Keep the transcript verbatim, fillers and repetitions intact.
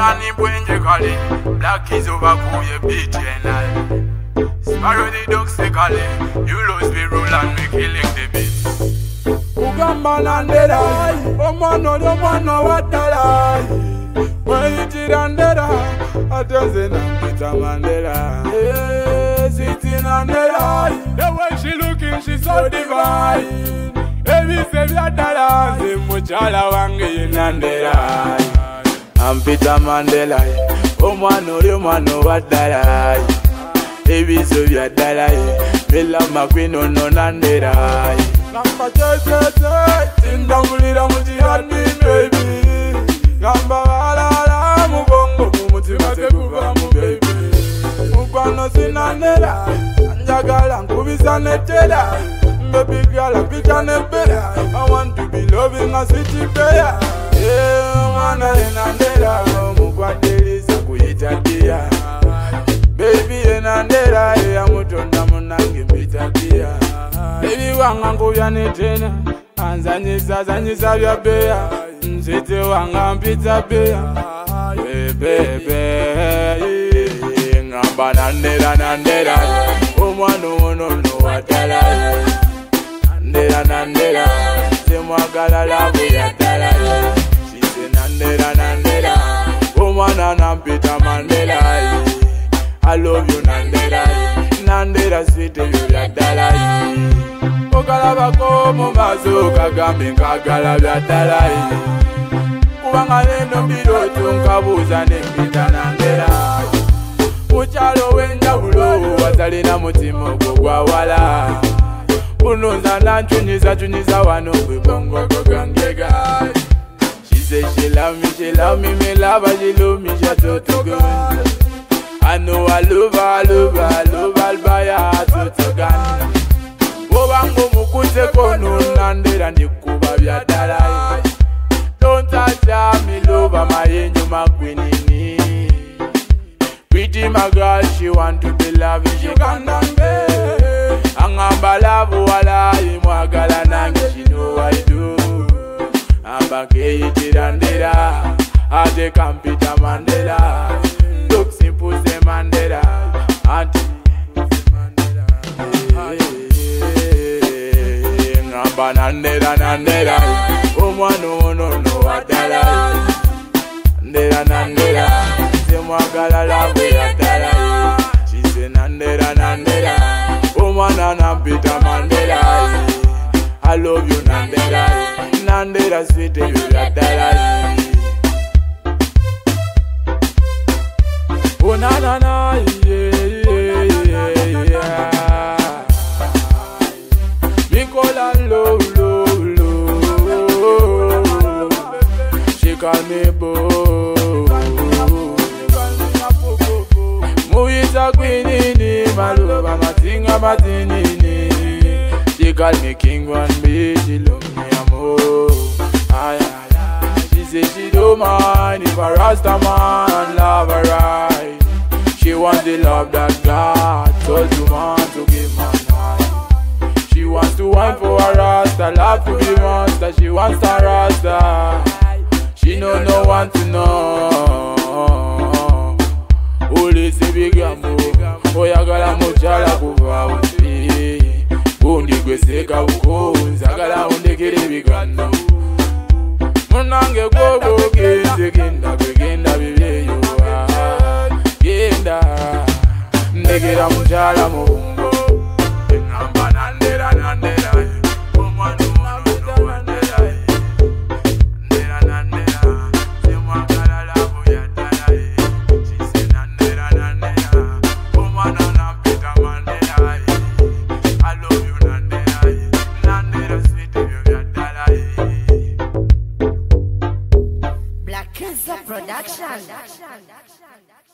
Nani Bwenje Kali, Black is over Kuye beat and Sparrow the dog kali, you lose the rule and me killing the beat. Ugamba Nandera, Omano, Omano, what the lie? When you did Nandera, I just said Nandera Mandela. Yes, it's in Nandera. The way she looking, she's so divine. Every Savior Dala, the Muchala Wangi Nandera. I'm Peter Mandela. Omano, Omano, what the lie? Every Savior Dala, me love my queen, no Nandera. Number thirty, in the Mulida Muji had me, baby. Number Alala, Mubongo, Mutimate Kubamu, baby. Mubano Sinanera, Anjagala, Kubisanetela. Baby girl, I pick on a better. I want to be loving a city player. Yeah, man, Nandera, Mubadeli, Sakuita, dear. Baby, Nandera, I'm Mutona Munangi, Pita, dear. Baby, Wangango Yanetena, and Zanisa, Zanisa, your bear, City Wangam, Pizza Bear, baby, Namba Nandera, Nandera, oh, no, no, no, what I like. Nandera, Nandera, Simwagala la buyatala. She say Nandera, Nandera, woman and Peter Mandela. I love you, Nandera, Nandera, sweet you, Yadala. Ogalaba como mazuka gambi kagala byatala. Kubanga no biro tunkabuza ne Peter Nandera. Muchalo wenja bulo watalina mutima gwa wala. Unoza na chuniza chuniza wano bongo gangega. She say she love me, she love me, me love her, she love me, she to to go. I know I love her, I love her, I love her, by her to to gun. Obango mukute kono Nandera ndikuba byadala. Don't touch her, me love her, my angel, my queenie. Pretty my girl, she want to be loving, she can't be. Angamba love wala imwagala nange, she know I do. Ambake itirandera, ade kampita Mandela. Look simple say Mandela, auntie Mandela. Ngamba Nandera, Nandera, umwano no no wadala. Nandera, Nandera, semwagala love yatala. She say Nandera, Nandera. Woman and Peter Mandela. I love you, Nandera. Nandera, sweet you, Yadala. Oh, na na na, yeah, yeah, yeah. We call her low, low, low. She call me Bo. Muita Queenie, Maluba, Matinga, Matinini. She call me King One B, she love me amor. She say she don't mind if a Rasta man love her right. She wants the love that God told you man to give man. She wants to wine for a Rasta, love to be monster. She wants a Rasta. She know no one to know. Ole se bigamu, oyagala muchala kuva uti. Undi gweseka uko, zagala undekere bigano. Munange gogo genze genda genda bibeyo. Genda, ndekera muchala mubungo. Ngamba Nandera, Nandera. Production.